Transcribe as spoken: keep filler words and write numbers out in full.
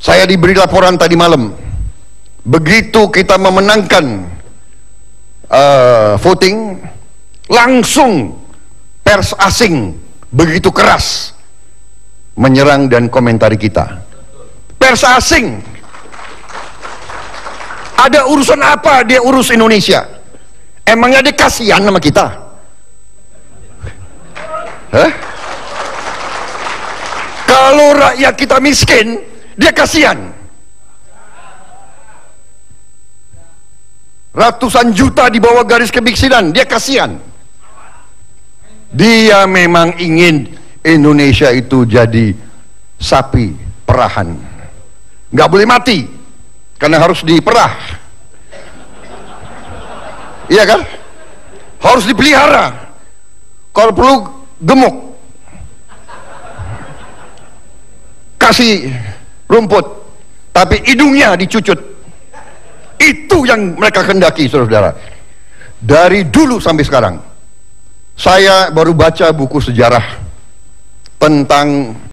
Saya diberi laporan tadi malam, begitu kita memenangkan uh, voting, langsung pers asing begitu keras menyerang dan komentari kita. Pers asing, ada urusan apa dia urus Indonesia? Emangnya dia kasihan sama kita? Hah? Kalau rakyat kita miskin, dia kasihan. Ratusan juta di bawah garis kemiskinan, dia kasihan. Dia memang ingin Indonesia itu jadi sapi perahan, nggak boleh mati karena harus diperah, iya kan? Harus dipelihara, kalau perlu gemuk, kasih rumput, tapi hidungnya dicucut. Itu yang mereka kendaki, saudara-saudara. Dari dulu sampai sekarang, saya baru baca buku sejarah tentang